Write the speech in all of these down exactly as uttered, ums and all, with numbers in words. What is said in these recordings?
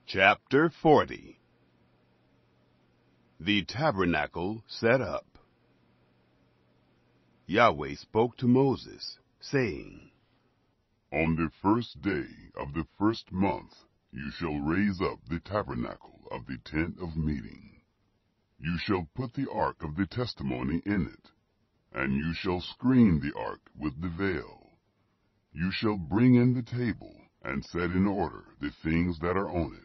Chapter forty. The Tabernacle Set Up. Yahweh spoke to Moses, saying, On the first day of the first month you shall raise up the tabernacle of the tent of meeting. You shall put the ark of the testimony in it, and you shall screen the ark with the veil. You shall bring in the table, and set in order the things that are on it.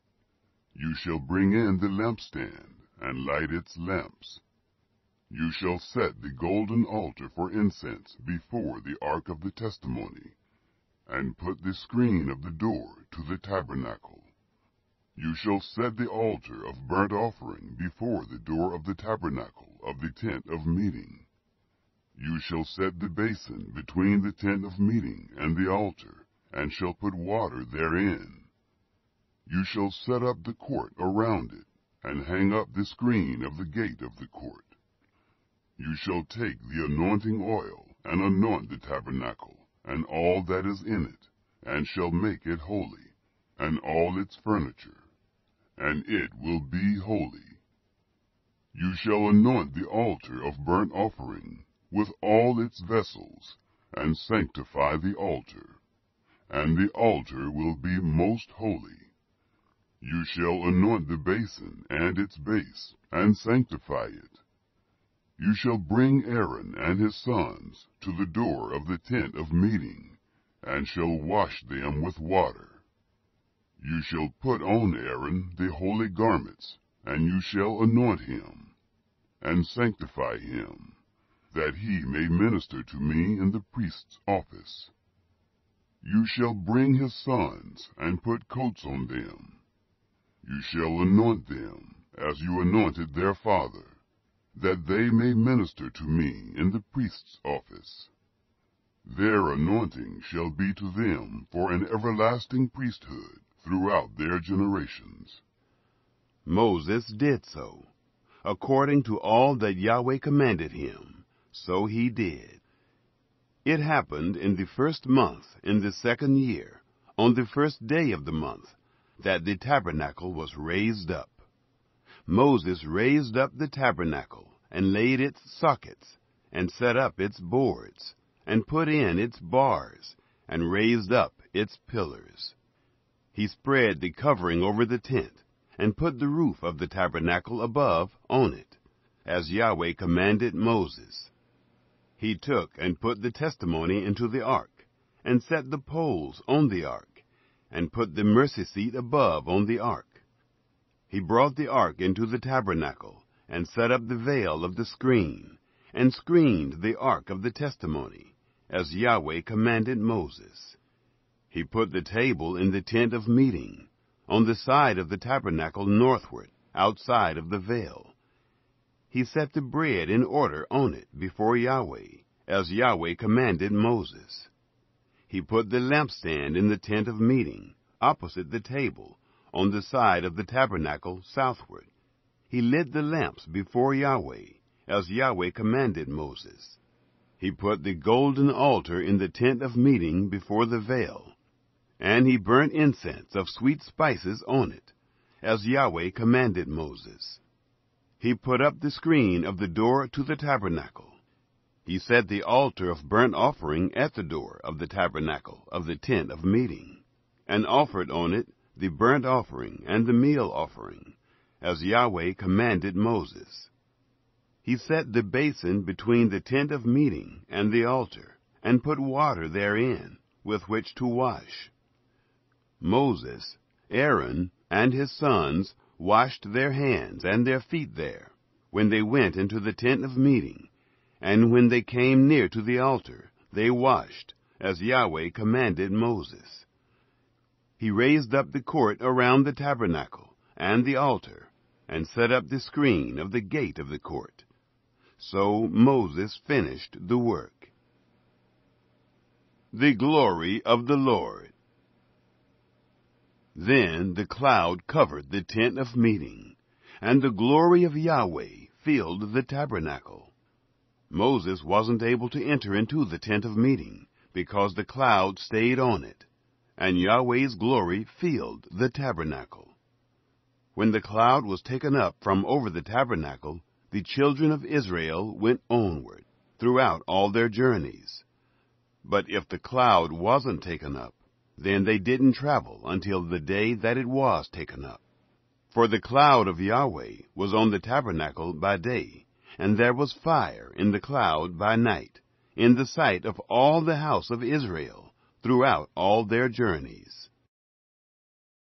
You shall bring in the lampstand, and light its lamps. You shall set the golden altar for incense before the ark of the testimony, and put the screen of the door to the tabernacle. You shall set the altar of burnt offering before the door of the tabernacle of the tent of meeting. You shall set the basin between the tent of meeting and the altar, and shall put water therein. You shall set up the court around it, and hang up the screen of the gate of the court. You shall take the anointing oil, and anoint the tabernacle, and all that is in it, and shall make it holy, and all its furniture, and it will be holy. You shall anoint the altar of burnt offering, with all its vessels, and sanctify the altar, and the altar will be most holy. You shall anoint the basin and its base, and sanctify it. You shall bring Aaron and his sons to the door of the tent of meeting, and shall wash them with water. You shall put on Aaron the holy garments, and you shall anoint him, and sanctify him, that he may minister to me in the priest's office. You shall bring his sons, and put coats on them. You shall anoint them, as you anointed their father, that they may minister to me in the priest's office. Their anointing shall be to them for an everlasting priesthood throughout their generations. Moses did so. According to all that Yahweh commanded him, so he did. It happened in the first month, in the second year, on the first day of the month, that the tabernacle was raised up. Moses raised up the tabernacle, and laid its sockets, and set up its boards, and put in its bars, and raised up its pillars. He spread the covering over the tent, and put the roof of the tabernacle above on it, as Yahweh commanded Moses. He took and put the testimony into the ark, and set the poles on the ark, and put the mercy seat above on the ark. He brought the ark into the tabernacle, and set up the veil of the screen, and screened the ark of the testimony, as Yahweh commanded Moses. He put the table in the tent of meeting, on the side of the tabernacle northward, outside of the veil. He set the bread in order on it before Yahweh, as Yahweh commanded Moses. He put the lampstand in the tent of meeting, opposite the table, on the side of the tabernacle southward. He lit the lamps before Yahweh, as Yahweh commanded Moses. He put the golden altar in the tent of meeting before the veil, and he burnt incense of sweet spices on it, as Yahweh commanded Moses. He put up the screen of the door to the tabernacle. He set the altar of burnt offering at the door of the tabernacle of the tent of meeting, and offered on it the burnt offering and the meal offering, as Yahweh commanded Moses. He set the basin between the tent of meeting and the altar, and put water therein, with which to wash. Moses, Aaron, and his sons washed their hands and their feet there, when they went into the tent of meeting, and when they came near to the altar, they washed, as Yahweh commanded Moses. He raised up the court around the tabernacle and the altar, and set up the screen of the gate of the court. So Moses finished the work. The glory of the Lord. Then the cloud covered the tent of meeting, and the glory of Yahweh filled the tabernacle. Moses wasn't able to enter into the tent of meeting, because the cloud stayed on it, and Yahweh's glory filled the tabernacle. When the cloud was taken up from over the tabernacle, the children of Israel went onward throughout all their journeys. But if the cloud wasn't taken up, then they didn't travel until the day that it was taken up. For the cloud of Yahweh was on the tabernacle by day, and there was fire in the cloud by night, in the sight of all the house of Israel, throughout all their journeys.